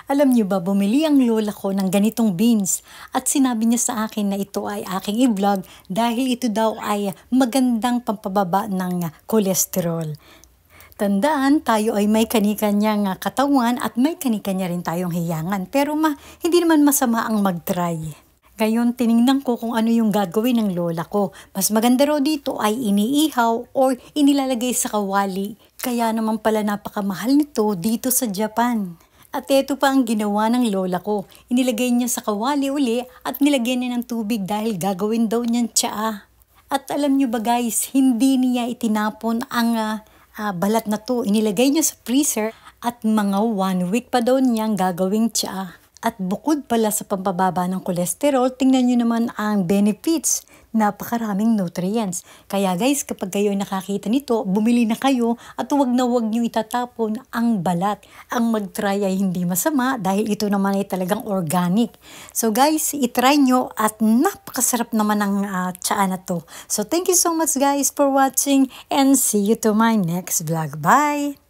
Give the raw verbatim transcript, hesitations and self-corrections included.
Alam niyo ba, bumili ang lola ko ng ganitong beans at sinabi niya sa akin na ito ay aking i-vlog dahil ito daw ay magandang pampababa ng kolesterol. Tandaan, tayo ay may kani-kanyang katawan at may kani-kanya rin tayong hiyangan. Pero ma, hindi naman masama ang mag-try. Ngayon, tiningnan ko kung ano yung gagawin ng lola ko. Mas maganda raw dito ay iniihaw or inilalagay sa kawali. Kaya naman pala napakamahal nito dito sa Japan. At ito pa ang ginawa ng lola ko. Inilagay niya sa kawali uli at nilagyan niya ng tubig dahil gagawin daw niyang tsaa. At alam niyo ba guys, hindi niya itinapon ang uh, uh, balat na to. Inilagay niya sa freezer at mga one week pa daw niyang gagawing tsaa. At bukod pala sa pampababa ng kolesterol, tingnan nyo naman ang benefits. Napakaraming nutrients. Kaya guys, kapag kayo nakakita nito, bumili na kayo at huwag na huwag nyo itatapon ang balat. Ang mag-try ay hindi masama dahil ito naman ay talagang organic. So guys, itry nyo at napakasarap naman ang uh, tsaa na to. So thank you so much guys for watching and see you to my next vlog. Bye!